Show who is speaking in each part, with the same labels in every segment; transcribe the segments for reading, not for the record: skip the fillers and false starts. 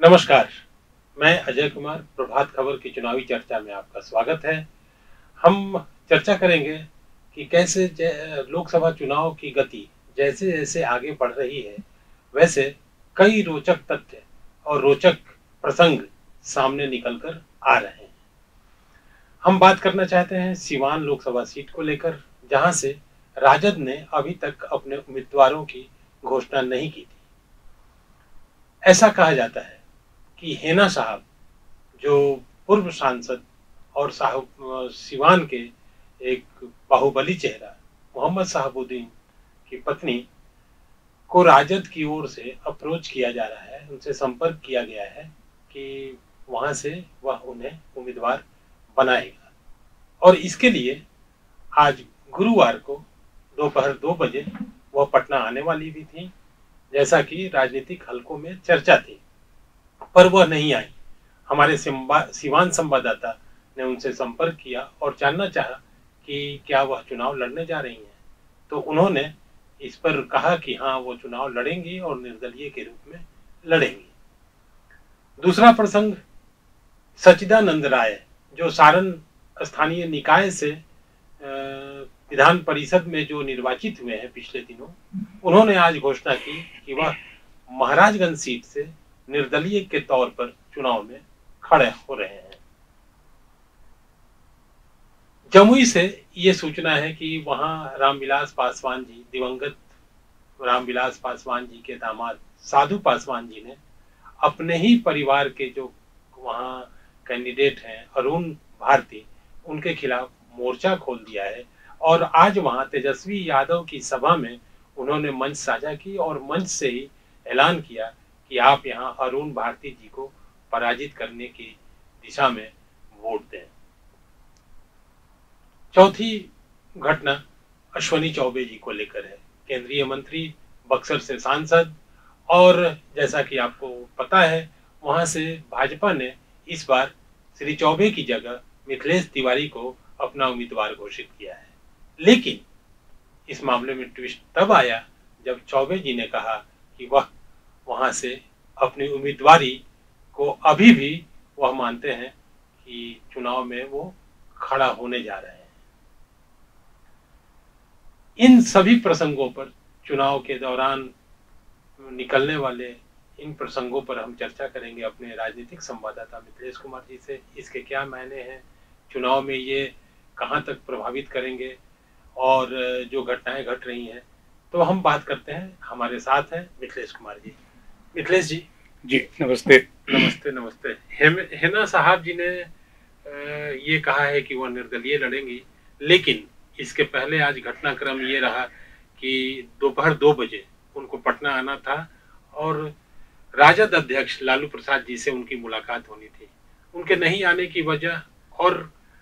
Speaker 1: नमस्कार, मैं अजय कुमार। प्रभात खबर की चुनावी चर्चा में आपका स्वागत है। हम चर्चा करेंगे कि कैसे लोकसभा चुनाव की गति जैसे-जैसे आगे बढ़ रही है, वैसे कई रोचक तथ्य और रोचक प्रसंग सामने निकल कर आ रहे हैं। हम बात करना चाहते हैं सीवान लोकसभा सीट को लेकर, जहां से राजद ने अभी तक अपने उम्मीदवारों की घोषणा नहीं की थी। ऐसा कहा जाता है कि हेना साहब, जो पूर्व सांसद और सिवान के एक बाहुबली चेहरा मोहम्मद शहाबुद्दीन की पत्नी को राजद की ओर से अप्रोच किया जा रहा है, उनसे संपर्क किया गया है कि वहां से वह उन्हें उम्मीदवार बनाएगा। और इसके लिए आज गुरुवार को दोपहर 2 बजे वह पटना आने वाली भी थी, जैसा कि राजनीतिक हलकों में चर्चा थी, पर वह नहीं आई। हमारे सिवान संवाददाता ने उनसे संपर्क किया और जानना चाहा कि क्या वह चुनाव लड़ने जा रही हैं। तो उन्होंने इस पर कहा कि हाँ, वो चुनाव लड़ेंगी और निर्दलीय के रूप में लड़ेंगी। दूसरा प्रसंग, सच्चिदानंद राय, जो सारण स्थानीय निकाय से विधान परिषद में जो निर्वाचित हुए हैं पिछले दिनों, उन्होंने आज घोषणा की कि वह महाराजगंज सीट से निर्दलीय के तौर पर चुनाव में खड़े हो रहे हैं। जमुई से ये सूचना है कि वहां रामविलास पासवान जी, दिवंगत रामविलास पासवान जी के दामाद साधु पासवान जी ने अपने ही परिवार के जो वहां कैंडिडेट हैं अरुण भारती, उनके खिलाफ मोर्चा खोल दिया है। और आज वहां तेजस्वी यादव की सभा में उन्होंने मंच साझा की और मंच से ही ऐलान किया कि आप यहां अरुण भारती जी को पराजित करने की दिशा में वोट दें। चौथी घटना अश्वनी चौबे जी को लेकर है। केंद्रीय मंत्री, बक्सर से सांसद, और जैसा कि आपको पता है, वहां से भाजपा ने इस बार श्री चौबे की जगह मिथिलेश तिवारी को अपना उम्मीदवार घोषित किया है। लेकिन इस मामले में ट्विस्ट तब आया जब चौबे जी ने कहा कि वह वहां से अपनी उम्मीदवारी को अभी भी वह मानते हैं कि चुनाव में वो खड़ा होने जा रहे हैं। इन सभी प्रसंगों पर, चुनाव के दौरान निकलने वाले इन प्रसंगों पर हम चर्चा करेंगे अपने राजनीतिक संवाददाता मिथिलेश कुमार जी से। इसके क्या मायने हैं, चुनाव में ये कहां तक प्रभावित करेंगे और जो घटनाएं घट रही हैं, तो हम बात करते हैं। हमारे साथ हैं मिथिलेश कुमार जी। मिथिलेश जी।
Speaker 2: जी नमस्ते।
Speaker 1: नमस्ते नमस्ते। हेना साहब जी ने ये कहा है कि वह निर्दलीय लड़ेंगी, लेकिन इसके पहले आज घटनाक्रम ये रहा कि दोपहर 2 बजे उनको पटना आना था और राजद अध्यक्ष लालू प्रसाद जी से उनकी मुलाकात होनी थी। उनके नहीं आने की वजह, और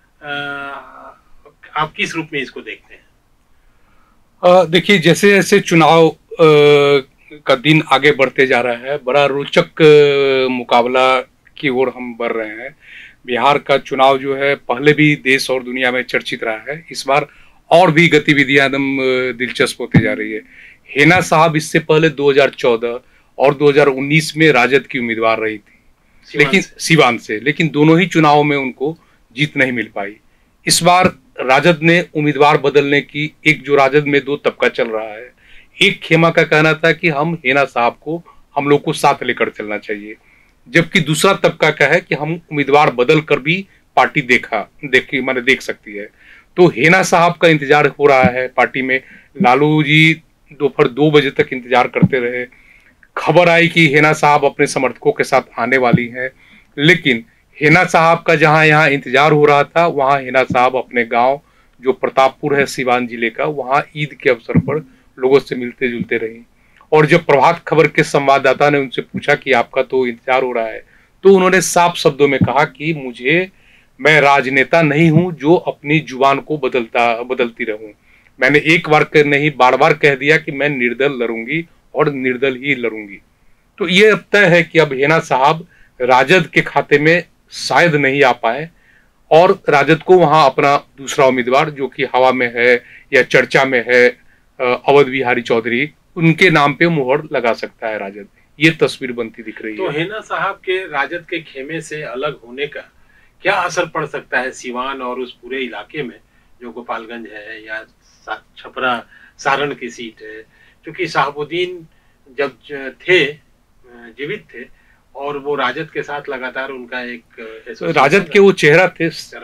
Speaker 1: आप किस रूप में इसको देखते हैं?
Speaker 2: देखिए, जैसे जैसे चुनाव का दिन आगे बढ़ते जा रहा है, बड़ा रोचक मुकाबला की ओर हम बढ़ रहे हैं। बिहार का चुनाव जो है पहले भी देश और दुनिया में चर्चित रहा है, इस बार और भी गतिविधियां एकदम दिलचस्प होते जा रही है। हेना साहब इससे पहले 2014 और 2019 में राजद की उम्मीदवार रही थी, लेकिन सीवान से, लेकिन दोनों ही चुनावों में उनको जीत नहीं मिल पाई। इस बार राजद ने उम्मीदवार बदलने की, एक जो राजद में दो तबका चल रहा है, एक खेमा का कहना था कि हम हेना साहब को, हम लोग को साथ लेकर चलना चाहिए, जबकि दूसरा तबका का है कि हम उम्मीदवार बदल कर भी पार्टी देख सकती है। तो हेना साहब का इंतजार हो रहा है पार्टी में। लालू जी दोपहर 2 बजे तक इंतजार करते रहे। खबर आई कि हेना साहब अपने समर्थकों के साथ आने वाली हैं, लेकिन हेना साहब का जहां यहाँ इंतजार हो रहा था, वहां हेना साहब अपने गांव, जो प्रतापपुर है सीवान जिले का, वहां ईद के अवसर पर लोगों से मिलते जुलते रही। और जब प्रभात खबर के संवाददाता ने उनसे पूछा कि आपका तो इंतजार हो रहा है, तो उन्होंने साफ शब्दों में कहा कि मैं राजनेता नहीं हूं जो अपनी जुबान को बदलती रहूं। मैंने एक बार नहीं, बार बार कह दिया कि मैं निर्दल लड़ूंगी और निर्दल ही लड़ूंगी। तो ये अब तय है कि अब हेना साहब राजद के खाते में शायद नहीं आ पाए और राजद को वहां अपना दूसरा उम्मीदवार, जो कि हवा में है या चर्चा में है, अवध बिहारी चौधरी, उनके नाम पे मुहर लगा सकता है राजद। ये तस्वीर बनती दिख रही
Speaker 1: तो
Speaker 2: है।
Speaker 1: हेना साहब के राजद के खेमे से अलग होने का क्या असर पड़ सकता है सिवान और उस पूरे इलाके में, जो गोपालगंज है या छपरा सारण की सीट है? क्योंकि शहाबुद्दीन जब थे, जीवित थे, और वो राजद के साथ लगातार उनका एक
Speaker 2: राजद के वो चेहरा थे।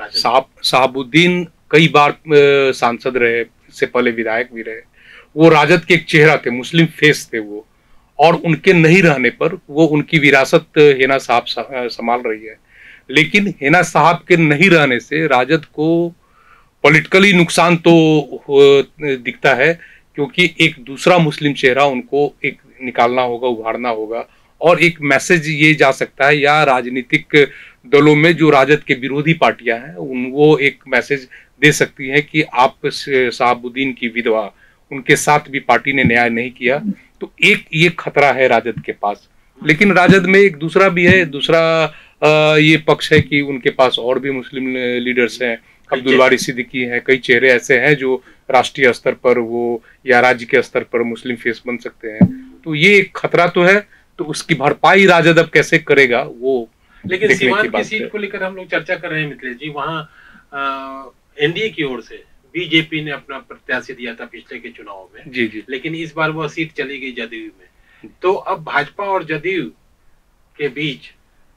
Speaker 2: शहाबुद्दीन कई बार सांसद रहे, इससे पहले विधायक भी रहे। वो राजद के एक चेहरा थे, मुस्लिम फेस थे वो, और उनके नहीं रहने पर वो उनकी विरासत हेना साहब संभाल रही है। लेकिन हेना साहब के नहीं रहने से राजद को पॉलिटिकली नुकसान तो दिखता है, क्योंकि एक दूसरा मुस्लिम चेहरा उनको एक निकालना होगा, उभारना होगा, और एक मैसेज ये जा सकता है, या राजनीतिक दलों में जो राजद के विरोधी पार्टियां हैं वो एक मैसेज दे सकती हैं कि आप शहाबुद्दीन की विधवा, उनके साथ भी पार्टी ने न्याय नहीं किया। तो एक ये खतरा है राजद के पास। लेकिन राजद में एक दूसरा भी है, दूसरा ये पक्ष है कि उनके पास और भी मुस्लिम लीडर्स हैं, अब्दुल वारी सिद्दीकी हैं, कई चेहरे ऐसे हैं जो राष्ट्रीय स्तर पर वो या राज्य के स्तर पर मुस्लिम फेस बन सकते हैं। तो ये एक खतरा तो है, तो उसकी भरपाई राजद अब कैसे करेगा वो।
Speaker 1: लेकिन सीवान की सीट को लेकर हम लोग चर्चा कर रहे हैं मिथिलेश जी, वहाँ एनडीए की ओर से बीजेपी ने अपना प्रत्याशी दिया था पिछले के चुनाव में।
Speaker 2: जी जी।
Speaker 1: लेकिन इस बार वह सीट चली गई जदयू में। तो अब भाजपा और जदयू के बीच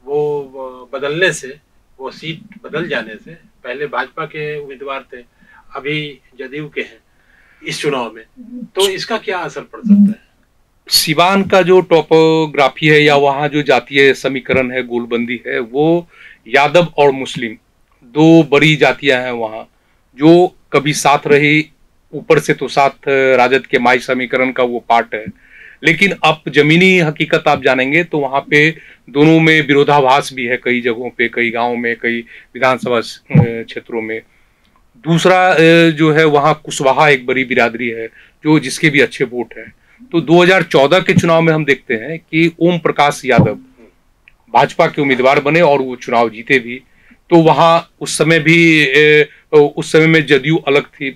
Speaker 1: वो बदलने से, वो सीट बदल जाने से, पहले भाजपा के उम्मीदवार थे, अभी जदयू के हैं इस चुनाव में, तो इसका क्या असर पड़ सकता है?
Speaker 2: सिवान का जो टोपोग्राफी है या वहाँ जो जातीय समीकरण है, गोलबंदी है, वो यादव और मुस्लिम दो बड़ी जातियां हैं वहाँ, जो कभी साथ रही। ऊपर से तो साथ राजद के माई समीकरण का वो पार्ट है, लेकिन अब जमीनी हकीकत आप जानेंगे तो वहाँ पे दोनों में विरोधाभास भी है, कई जगहों पे, कई गांवों में, कई विधानसभा क्षेत्रों में। दूसरा जो है वहाँ कुशवाहा एक बड़ी बिरादरी है, जो जिसके भी अच्छे वोट हैं। तो 2014 के चुनाव में हम देखते हैं कि ओम प्रकाश यादव भाजपा के उम्मीदवार बने और वो चुनाव जीते भी। तो वहाँ उस समय में जदयू अलग थी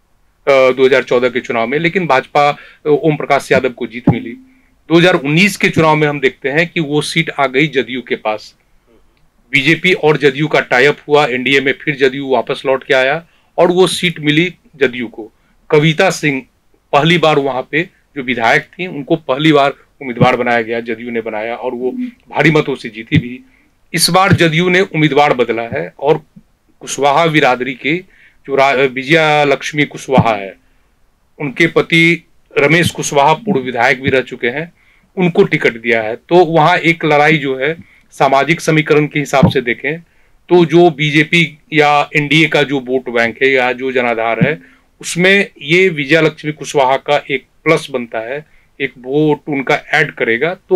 Speaker 2: 2014 के चुनाव में, लेकिन भाजपा ओम प्रकाश यादव को जीत मिली। 2019 के चुनाव में हम देखते हैं कि वो सीट आ गई जदयू के पास। बीजेपी और जदयू का टाई अप हुआ एनडीए में, फिर जदयू वापस लौट के आया और वो सीट मिली जदयू को। कविता सिंह पहली बार वहां पे जो विधायक थी, उनको पहली बार उम्मीदवार बनाया गया, जदयू ने बनाया और वो भारी मतों से जीती भी। इस बार जदयू ने उम्मीदवार बदला है और कुशवाहा बिरादरी के जो विजया लक्ष्मी कुशवाहा है, उनके पति रमेश कुशवाहा पूर्व विधायक भी रह चुके हैं, उनको टिकट दिया है। तो वहां एक लड़ाई जो है सामाजिक समीकरण के हिसाब से देखें तो जो बीजेपी या एनडीए का जो वोट बैंक है या जो जनाधार है, उसमें ये विजया लक्ष्मी कुशवाहा का एक प्लस बनता है, एक वोट उनका ऐड करेगा। तो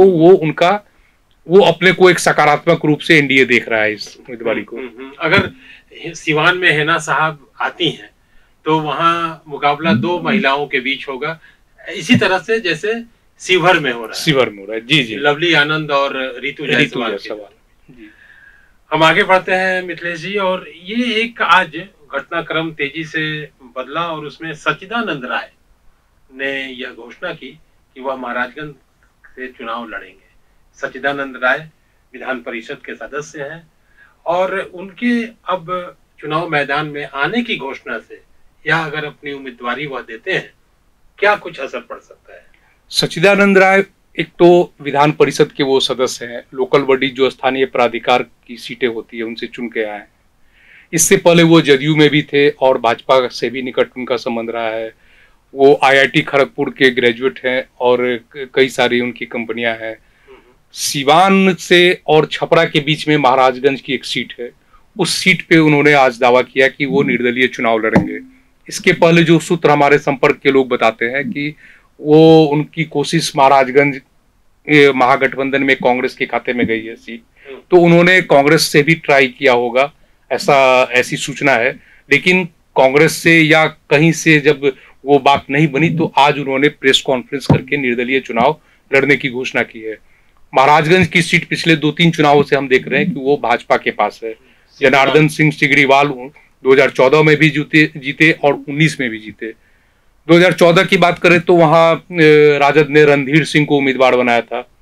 Speaker 2: वो अपने को एक सकारात्मक रूप से एनडीए देख रहा है इस उम्मीदवारी को।
Speaker 1: अगर सिवान में हेना साहब आती हैं तो वहां मुकाबला दो महिलाओं के बीच होगा, इसी तरह से जैसे शिवहर में हो रहा है।
Speaker 2: जी जी,
Speaker 1: लवली आनंद और रीतू जायसवाल। जी। हम आगे बढ़ते हैं मिथिलेश जी, और ये एक आज घटनाक्रम तेजी से बदला और उसमें सच्चिदानंद राय ने यह घोषणा की कि वह महाराजगंज से चुनाव लड़ेंगे। सच्चिदानंद राय विधान परिषद के सदस्य हैं और उनके अब चुनाव मैदान में आने की घोषणा से या अगर अपनी उम्मीदवारी वह देते हैं, क्या कुछ असर पड़ सकता है?
Speaker 2: सच्चिदानंद राय एक तो विधान परिषद के वो सदस्य हैं, लोकल बॉडी जो स्थानीय प्राधिकार की सीटें होती है उनसे चुन के आए। इससे पहले वो जदयू में भी थे और भाजपा से भी निकट उनका संबंध रहा है। वो आईआईटी खड़गपुर के ग्रेजुएट हैं और कई सारी उनकी कंपनियां हैं। सिवान से और छपरा के बीच में महाराजगंज की एक सीट है, उस सीट पे उन्होंने आज दावा किया कि वो निर्दलीय चुनाव लड़ेंगे। इसके पहले जो सूत्र हमारे संपर्क के लोग बताते हैं कि वो उनकी कोशिश महाराजगंज महागठबंधन में कांग्रेस के खाते में गई है सीट, तो उन्होंने कांग्रेस से भी ट्राई किया होगा, ऐसी सूचना है। लेकिन कांग्रेस से या कहीं से जब वो बात नहीं बनी तो आज उन्होंने प्रेस कॉन्फ्रेंस करके निर्दलीय चुनाव लड़ने की घोषणा की है। महाराजगंज की सीट पिछले 2-3 चुनावों से हम देख रहे हैं कि वो भाजपा के पास है। जनार्दन सिंह सिगरीवाल 2014 में भी जीते और 19 में भी जीते। 2014 की बात करें तो वहां राजद ने रणधीर सिंह को उम्मीदवार बनाया था,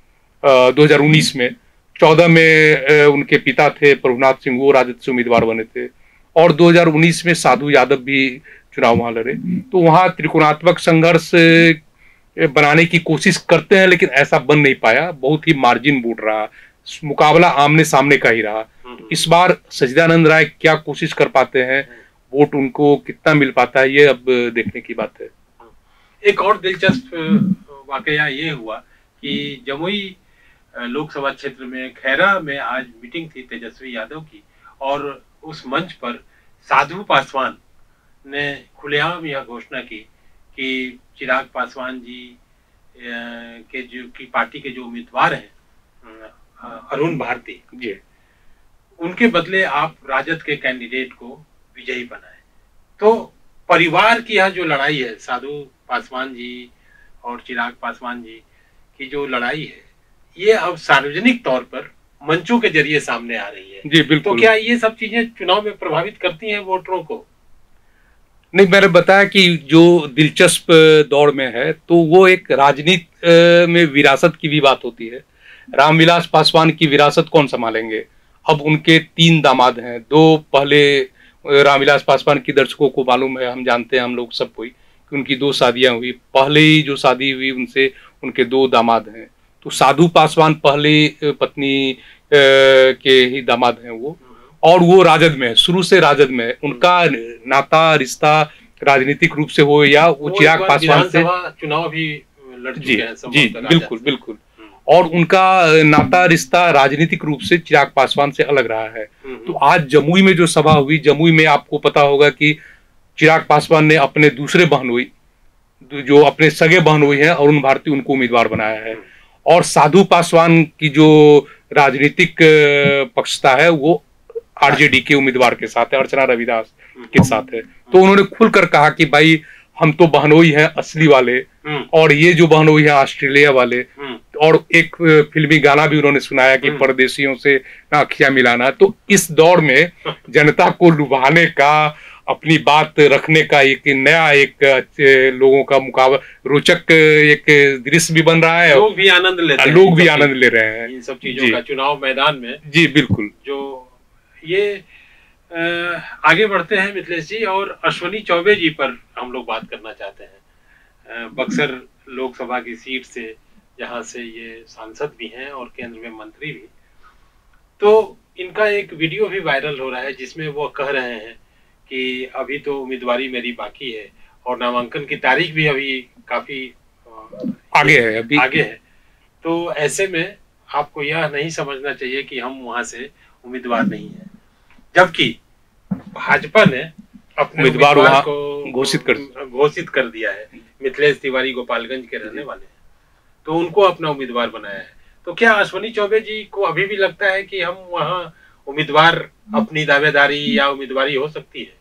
Speaker 2: 2019 में। 14 में उनके पिता थे प्रभुनाथ सिंह, वो राजद से उम्मीदवार बने थे, और 2019 में साधु यादव भी चुनाव वहां लड़े। तो वहां त्रिकोणात्मक संघर्ष बनाने की कोशिश करते हैं, लेकिन ऐसा बन नहीं पाया, बहुत ही मार्जिन वोट रहा, मुकाबला आमने सामने का ही रहा। तो इस बार सच्चिदानंद राय क्या कोशिश कर पाते हैं, वोट उनको कितना मिल पाता है, ये अब देखने की बात है।
Speaker 1: एक और दिलचस्प वाकया ये हुआ कि जमुई लोकसभा क्षेत्र में खैरा में आज मीटिंग थी तेजस्वी यादव की, और उस मंच पर साधु पासवान ने खुलेआम यह घोषणा की कि चिराग पासवान जी के जो की पार्टी के जो उम्मीदवार हैं अरुण भारती जी, उनके बदले आप राजद के कैंडिडेट को विजयी बनाए। तो परिवार की यह जो लड़ाई है, साधु पासवान जी और चिराग पासवान जी की जो लड़ाई है, ये अब सार्वजनिक तौर पर मंचों के जरिए सामने आ रही है।
Speaker 2: जी बिल्कुल।
Speaker 1: तो क्या ये सब चीजें चुनाव में प्रभावित करती हैं वोटरों को?
Speaker 2: नहीं, मैंने बताया कि जो दिलचस्प दौर में है, तो वो एक राजनीति में विरासत की भी बात होती है। रामविलास पासवान की विरासत कौन संभालेंगे? अब उनके 3 दामाद हैं। 2 पहले रामविलास पासवान की दर्शकों को मालूम है, हम जानते हैं, हम लोग सब कोई, कि उनकी 2 शादियां हुई। पहले ही जो शादी हुई उनसे उनके 2 दामाद हैं। तो साधु पासवान पहले पत्नी के ही दामाद हैं वो, और वो राजद में है, शुरू से राजद में है। उनका नाता रिश्ता राजनीतिक रूप से हो या वो चिराग पासवान से
Speaker 1: चुनाव भी लड़ चुके हैं।
Speaker 2: जी बिल्कुल बिल्कुल। और उनका नाता रिश्ता राजनीतिक रूप से चिराग पासवान से अलग रहा है। तो आज जमुई में जो सभा हुई, जमुई में आपको पता होगा कि चिराग पासवान ने अपने दूसरे बहनोई, जो अपने सगे बहनोई हैं, अरुण भारती, उनको उम्मीदवार बनाया है। और साधु पासवान की जो राजनीतिक पक्षता है वो आरजेडी के उम्मीदवार के साथ है, अर्चना रविदास के साथ है। तो उन्होंने खुलकर कहा कि भाई हम तो बहनोई हैं असली वाले, और ये जो बहनोई है ऑस्ट्रेलिया वाले। और एक फिल्मी गाना भी उन्होंने सुनाया कि परदेशियों से आँखियां मिलाना। तो इस दौर में जनता को लुभाने का, अपनी बात रखने का एक नया, एक लोगों का मुकाबला, रोचक एक दृश्य भी बन रहा है।
Speaker 1: लोग भी आनंद लेते हैं,
Speaker 2: लोग भी आनंद ले रहे हैं
Speaker 1: इन सब चीजों का चुनाव मैदान में।
Speaker 2: जी बिल्कुल।
Speaker 1: जो ये आगे बढ़ते हैं मिथिलेश जी, और अश्वनी चौबे जी पर हम लोग बात करना चाहते हैं। बक्सर लोकसभा की सीट से, जहां से ये सांसद भी हैं और केंद्र में मंत्री भी। तो इनका एक वीडियो भी वायरल हो रहा है जिसमें वो कह रहे हैं कि अभी तो उम्मीदवारी मेरी बाकी है, और नामांकन की तारीख भी अभी काफी
Speaker 2: आगे है।
Speaker 1: तो ऐसे में आपको यह नहीं समझना चाहिए कि हम वहां से उम्मीदवार नहीं है, जबकि भाजपा ने अपने उम्मीदवार को घोषित कर दिया है। मिथिलेश तिवारी गोपालगंज के रहने वाले हैं, तो उनको अपना उम्मीदवार बनाया है। तो क्या अश्वनी चौबे जी को अभी भी लगता है कि हम वहां उम्मीदवार, अपनी दावेदारी या उम्मीदवारी हो सकती है?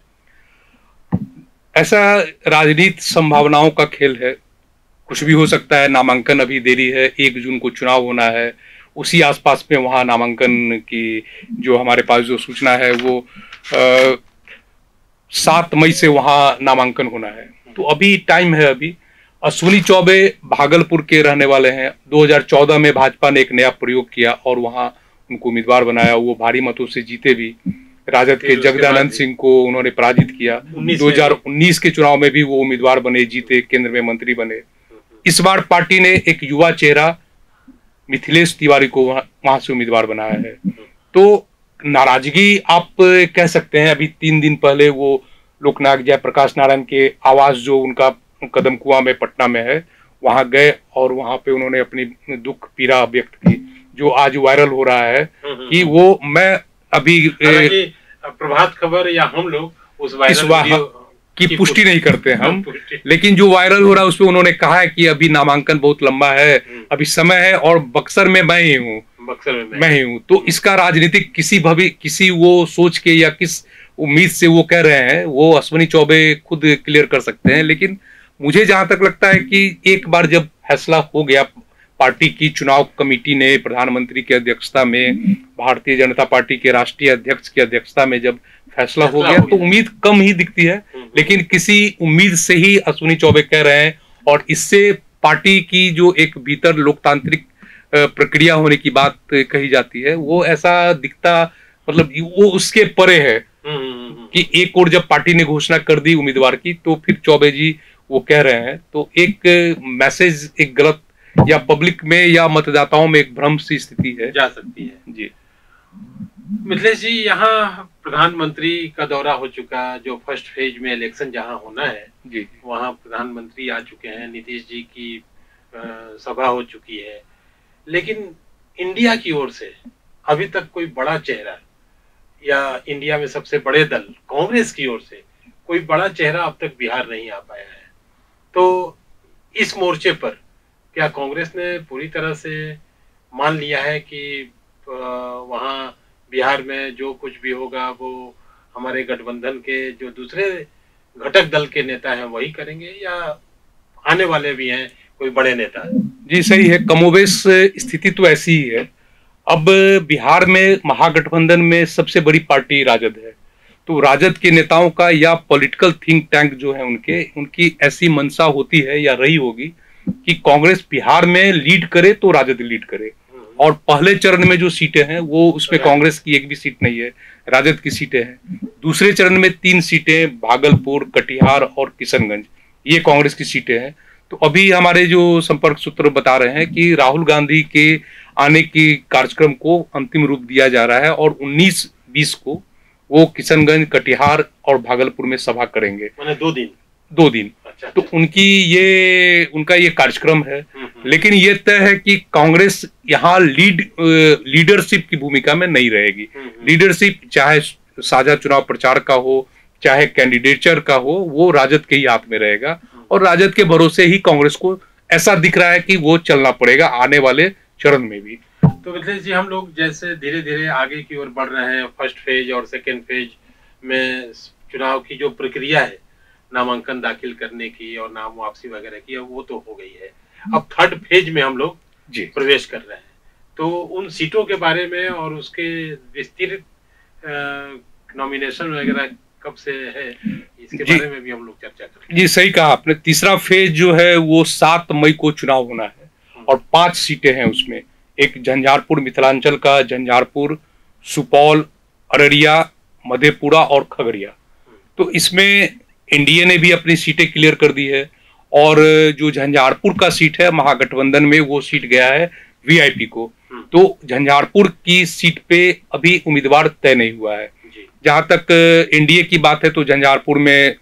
Speaker 2: ऐसा राजनीति संभावनाओं का खेल है, कुछ भी हो सकता है। नामांकन अभी देरी है, 1 जून को चुनाव होना है, उसी आसपास में वहां नामांकन की जो हमारे पास जो सूचना है वो 7 मई से वहां नामांकन होना है। तो अभी टाइम है। अभी अश्वनी चौबे भागलपुर के रहने वाले हैं। 2014 में भाजपा ने एक नया प्रयोग किया और वहां उनको उम्मीदवार बनाया। वो भारी मतों से जीते भी। राजद के जगदानंद सिंह को उन्होंने पराजित किया। 2019 के चुनाव में भी वो उम्मीदवार बने, जीते, केंद्र में मंत्री बने। इस बार पार्टी ने एक युवा चेहरा मिथिलेश तिवारी को वहां से उम्मीदवार बनाया है। तो नाराजगी आप कह सकते हैं। अभी 3 दिन पहले वो लोकनायक जयप्रकाश नारायण के आवास, जो उनका कदम कुआं में पटना में है, वहां गए और वहां पे उन्होंने अपनी दुख पीड़ा व्यक्त की, जो आज वायरल हो रहा है। कि वो, मैं अभी
Speaker 1: प्रभात खबर या हम लोग उस वायरल
Speaker 2: की पुष्टि नहीं करते हम, लेकिन जो वायरल हो रहा है उसमें उन्होंने कहा है कि अभी नामांकन बहुत लंबा है, अभी समय है, और बक्सर में मैं ही हूँ। तो इसका राजनीतिक किसी वो सोच के या किस उम्मीद से वो कह रहे हैं, वो अश्वनी चौबे खुद क्लियर कर सकते हैं। लेकिन मुझे जहां तक लगता है कि एक बार जब फैसला हो गया, पार्टी की चुनाव कमेटी ने प्रधानमंत्री की अध्यक्षता में, भारतीय जनता पार्टी के राष्ट्रीय अध्यक्ष की अध्यक्षता में जब फैसला हो गया, तो उम्मीद कम ही दिखती है। लेकिन किसी उम्मीद से ही अश्वनी चौबे कह रहे हैं, और इससे पार्टी की जो एक भीतर लोकतांत्रिक प्रक्रिया होने की बात कही जाती है, वो ऐसा दिखता, मतलब वो उसके परे है कि एक और जब पार्टी ने घोषणा कर दी उम्मीदवार की तो फिर चौबे जी वो कह रहे हैं, तो एक मैसेज एक गलत या पब्लिक में या मतदाताओं में एक भ्रम सी स्थिति है,
Speaker 1: जा सकती है
Speaker 2: जी।
Speaker 1: मिथिलेश जी, यहाँ प्रधानमंत्री का दौरा हो चुका, जो फर्स्ट फेज में इलेक्शन जहाँ होना है
Speaker 2: जी,
Speaker 1: वहाँ प्रधानमंत्री आ चुके हैं, नीतीश जी की सभा हो चुकी है, लेकिन इंडिया की ओर से अभी तक कोई बड़ा चेहरा या इंडिया में सबसे बड़े दल कांग्रेस की ओर से कोई बड़ा चेहरा अब तक बिहार नहीं आ पाया है। तो इस मोर्चे पर क्या कांग्रेस ने पूरी तरह से मान लिया है कि वहाँ बिहार में जो कुछ भी होगा वो हमारे गठबंधन के जो दूसरे घटक दल के नेता हैं वही करेंगे, या आने वाले भी हैं कोई बड़े नेता?
Speaker 2: जी सही है, कमोबेश स्थिति तो ऐसी ही है। अब बिहार में महागठबंधन में सबसे बड़ी पार्टी राजद है, तो राजद के नेताओं का या पॉलिटिकल थिंक टैंक जो है उनकी ऐसी मंशा होती है या रही होगी कि कांग्रेस बिहार में लीड करे तो राजद लीड करे, और पहले चरण में जो सीटें हैं वो उसमें कांग्रेस की एक भी सीट नहीं है, राजद की सीटें हैं। दूसरे चरण में 3 सीटें भागलपुर, कटिहार और किशनगंज, ये कांग्रेस की सीटें हैं। तो अभी हमारे जो संपर्क सूत्र बता रहे हैं कि राहुल गांधी के आने की कार्यक्रम को अंतिम रूप दिया जा रहा है और 19-20 को वो किशनगंज, कटिहार और भागलपुर में सभा करेंगे।
Speaker 1: माने 2 दिन?
Speaker 2: 2 दिन। अच्छा। तो उनका ये कार्यक्रम है, लेकिन ये तय है कि कांग्रेस यहाँ लीडरशिप की भूमिका में नहीं रहेगी। लीडरशिप चाहे साझा चुनाव प्रचार का हो, चाहे कैंडिडेचर का हो, वो राजद के ही हाथ में रहेगा, और राजद के भरोसे ही कांग्रेस को ऐसा दिख रहा है कि वो चलना पड़ेगा आने वाले चरण में भी।
Speaker 1: तो मिथिलेश जी, हम लोग जैसे धीरे धीरे आगे की ओर बढ़ रहे हैं, फर्स्ट फेज और सेकेंड फेज में चुनाव की जो प्रक्रिया है नामांकन दाखिल करने की और नाम वापसी वगैरह की, वो तो हो गई है। अब थर्ड फेज में हम लोग प्रवेश कर रहे हैं, तो उन सीटों के बारे में और उसके विस्तृत नॉमिनेशन वगैरह कब से है, इसके बारे में भी हम लोग चर्चा करेंगे।
Speaker 2: जी सही कहा आपने, तीसरा फेज जो है वो 7 मई को चुनाव होना है और 5 सीटें हैं उसमें। एक झंझारपुर, मिथिलांचल का झंझारपुर, सुपौल, अररिया, मधेपुरा और खगड़िया। तो इसमें एनडीए ने भी अपनी सीटें क्लियर कर दी है, और जो झंझारपुर का सीट है महागठबंधन में वो सीट गया है वीआईपी को। तो झंझारपुर की सीट पे अभी उम्मीदवार तय नहीं हुआ है। जहां तक एनडीए की बात है तो झंझारपुर में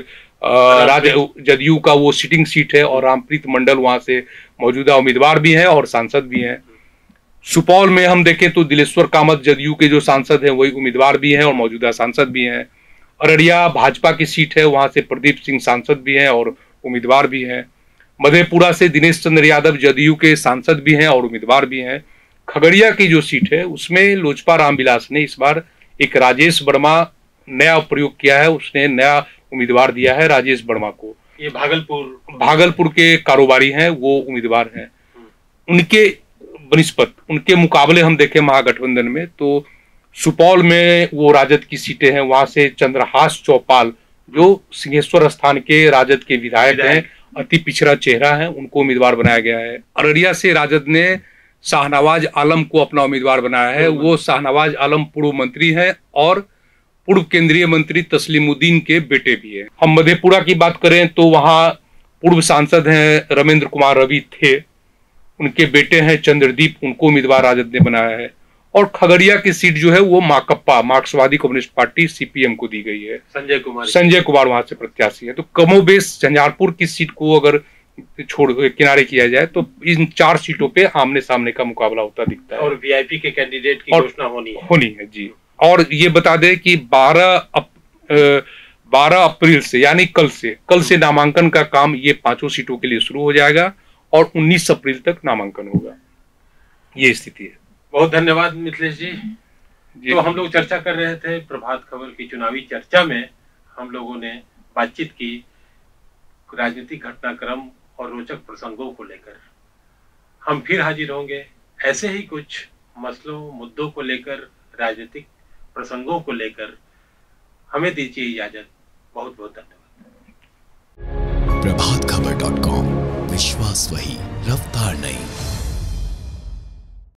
Speaker 2: जदयू का वो सिटिंग सीट है और रामप्रीत मंडल वहां से मौजूदा उम्मीदवार भी हैं और सांसद भी हैं। सुपौल में हम देखें तो दिलेश्वर कामत जदयू के जो सांसद हैं वही उम्मीदवार भी हैं और मौजूदा सांसद भी हैं। अररिया भाजपा की सीट है, वहां से प्रदीप सिंह सांसद भी हैं और उम्मीदवार भी हैं। मधेपुरा से दिनेश चंद्र यादव जदयू के सांसद भी हैं और उम्मीदवार भी हैं। खगड़िया की जो सीट है उसमें लोजपा रामविलास ने इस बार एक राजेश वर्मा नया प्रयोग किया है, उसने नया उम्मीदवार दिया है राजेश वर्मा को।
Speaker 1: ये भागलपुर
Speaker 2: के कारोबारी हैं, वो उम्मीदवार हैं। उनके बनिस्पत उनके मुकाबले हम देखें महागठबंधन में तो सुपौल में वो राजद की सीटें हैं, वहां से चंद्रहास चौपाल जो सिंहेश्वर स्थान के राजद के विधायक हैं, अति पिछड़ा चेहरा है, उनको उम्मीदवार बनाया गया है। अररिया से राजद ने शाहनवाज आलम को अपना उम्मीदवार बनाया है। वो शाहनवाज आलम पूर्व मंत्री हैं और पूर्व केंद्रीय मंत्री तस्लीमुद्दीन के बेटे भी हैं। हम मधेपुरा की बात करें तो वहाँ पूर्व सांसद हैं रमेंद्र कुमार रवि थे, उनके बेटे हैं चंद्रदीप, उनको उम्मीदवार राजद ने बनाया है। और खगड़िया की सीट जो है वो माकप्पा, मार्क्सवादी कम्युनिस्ट पार्टी सीपीएम को दी गई है। संजय कुमार वहां से प्रत्याशी है। तो कमोबेश झंझारपुर की सीट को अगर छोड़ किनारे किया जाए तो इन 4 सीटों पे आमने सामने का मुकाबला होता दिखता है
Speaker 1: और वीआईपी के कैंडिडेट की घोषणा होनी है
Speaker 2: जी। और ये बता दें कि 12 अप्रैल से यानी कल से नामांकन का काम ये 5 सीटों के लिए शुरू हो जाएगा और 19 अप्रैल तक नामांकन होगा। ये स्थिति है।
Speaker 1: बहुत धन्यवाद मिथिलेश जी। तो हम लोग चर्चा कर रहे थे प्रभात खबर की चुनावी चर्चा में, हम लोगों ने बातचीत की राजनीतिक घटनाक्रम और रोचक प्रसंगों को लेकर। हम फिर हाजिर होंगे ऐसे ही कुछ मसलों मुद्दों को लेकर, राजनीतिक प्रसंगों को लेकर। हमें दीजिए इजाजत। बहुत बहुत धन्यवाद।
Speaker 3: प्रभातखबर.com, विश्वास वही, रफ्तार नहीं।